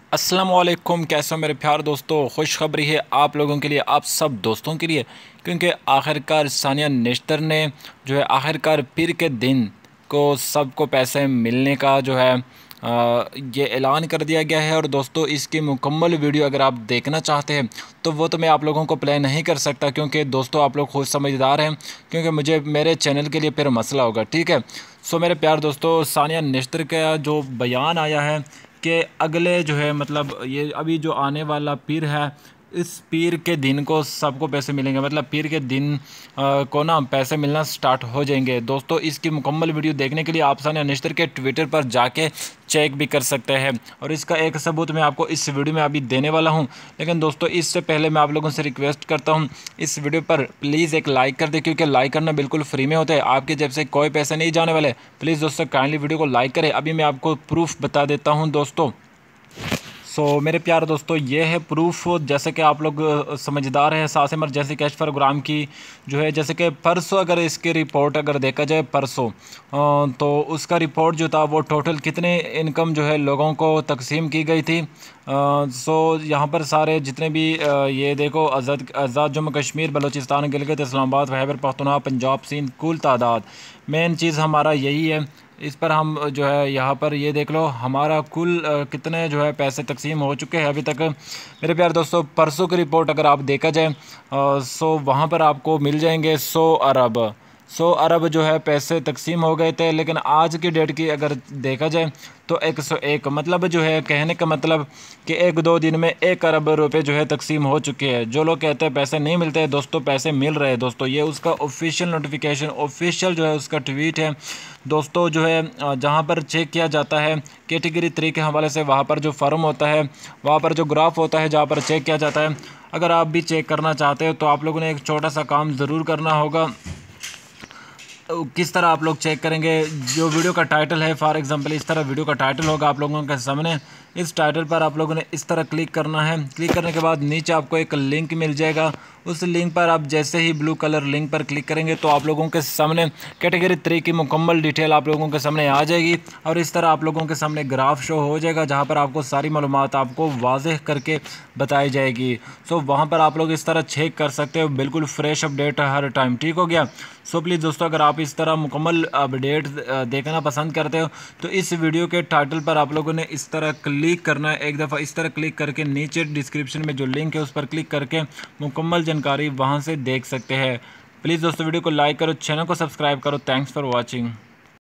अस्सलाम वालेकुम। कैसे हो मेरे प्यार दोस्तों। खुशखबरी है आप लोगों के लिए, आप सब दोस्तों के लिए, क्योंकि आखिरकार सानिया नेशतर ने जो है आखिरकार पीर के दिन को सबको पैसे मिलने का जो है ये ऐलान कर दिया गया है। और दोस्तों इसकी मुकम्मल वीडियो अगर आप देखना चाहते हैं तो वो तो मैं आप लोगों को प्ले नहीं कर सकता, क्योंकि दोस्तों आप लोग खुद समझदार हैं, क्योंकि मुझे मेरे चैनल के लिए फिर मसला होगा। ठीक है। सो मेरे प्यार दोस्तों, सानिया नेशतर का जो बयान आया है कि अगले जो है मतलब ये अभी जो आने वाला पीर है, इस पीर के दिन को सबको पैसे मिलेंगे, मतलब पीर के दिन को ना पैसे मिलना स्टार्ट हो जाएंगे। दोस्तों इसकी मुकम्मल वीडियो देखने के लिए आप सानिया नेशतर के ट्विटर पर जाके चेक भी कर सकते हैं, और इसका एक सबूत मैं आपको इस वीडियो में अभी देने वाला हूं। लेकिन दोस्तों इससे पहले मैं आप लोगों से रिक्वेस्ट करता हूं, इस वीडियो पर प्लीज़ एक लाइक कर दे, क्योंकि लाइक करना बिल्कुल फ्री में होता है, आपके जेब से कोई पैसे नहीं जाने वाले। प्लीज़ दोस्तों काइंडली वीडियो को लाइक करें। अभी मैं आपको प्रूफ बता देता हूँ दोस्तों। मेरे प्यारे दोस्तों, ये है प्रूफ। जैसे कि आप लोग समझदार हैं, साथ में जैसे कैश फॉर ग्राम की जो है, जैसे कि परसों अगर इसकी रिपोर्ट अगर देखा जाए परसों, तो उसका रिपोर्ट जो था वो टोटल कितने इनकम जो है लोगों को तकसीम की गई थी। यहाँ पर सारे जितने भी ये देखो, आज़ाद जम्मू कश्मीर, बलूचिस्तान, गिलगित, इस्लामाबाद, खैबर पख्तूनख्वा, पंजाब, सिंध, कुल तादाद। मेन चीज़ हमारा यही है, इस पर हम जो है यहाँ पर ये देख लो हमारा कुल कितने जो है पैसे तकसीम हो चुके हैं अभी तक। मेरे प्यारे दोस्तों परसों की रिपोर्ट अगर आप देखा जाए, वहाँ पर आपको मिल जाएंगे 100 अरब जो है पैसे तकसीम हो गए थे। लेकिन आज की डेट की अगर देखा जाए तो 101, मतलब जो है कहने का मतलब कि 1-2 दिन में 1 अरब रुपए जो है तकसीम हो चुके हैं। जो लोग कहते हैं पैसे नहीं मिलते हैं, दोस्तों पैसे मिल रहे हैं। दोस्तों ये उसका ऑफिशियल नोटिफिकेशन, ऑफिशियल जो है उसका ट्वीट है दोस्तों। जो है जहाँ पर चेक किया जाता है कैटेगरी 3 के हवाले से, वहाँ पर जो फॉर्म होता है, वहाँ पर जो ग्राफ होता है, जहाँ पर चेक किया जाता है। अगर आप भी चेक करना चाहते हो तो आप लोगों ने एक छोटा सा काम ज़रूर करना होगा। किस तरह आप लोग चेक करेंगे, जो वीडियो का टाइटल है, फॉर एग्जांपल इस तरह वीडियो का टाइटल होगा आप लोगों के सामने। इस टाइटल पर आप लोगों ने इस तरह क्लिक करना है। क्लिक करने के बाद नीचे आपको एक लिंक मिल जाएगा। उस लिंक पर आप जैसे ही ब्लू कलर लिंक पर क्लिक करेंगे तो आप लोगों के सामने कैटेगरी 3 की मुकम्मल डिटेल आप लोगों के सामने आ जाएगी, और इस तरह आप लोगों के सामने ग्राफ शो हो जाएगा, जहाँ पर आपको सारी मालूमात आपको वाज़ेह करके बताई जाएगी। वहाँ पर आप लोग इस तरह चेक कर सकते हो, बिल्कुल फ्रेश अपडेट हर टाइम। ठीक हो गया। प्लीज़ दोस्तों अगर आप इस तरह मुकम्मल अपडेट देखना पसंद करते हो तो इस वीडियो के टाइटल पर आप लोगों ने इस तरह क्लिक करना है। एक दफ़ा इस तरह क्लिक करके नीचे डिस्क्रिप्शन में जो लिंक है उस पर क्लिक करके मुकम्मल जानकारी वहां से देख सकते हैं। प्लीज़ दोस्तों वीडियो को लाइक करो, चैनल को सब्सक्राइब करो। Thanks for watching.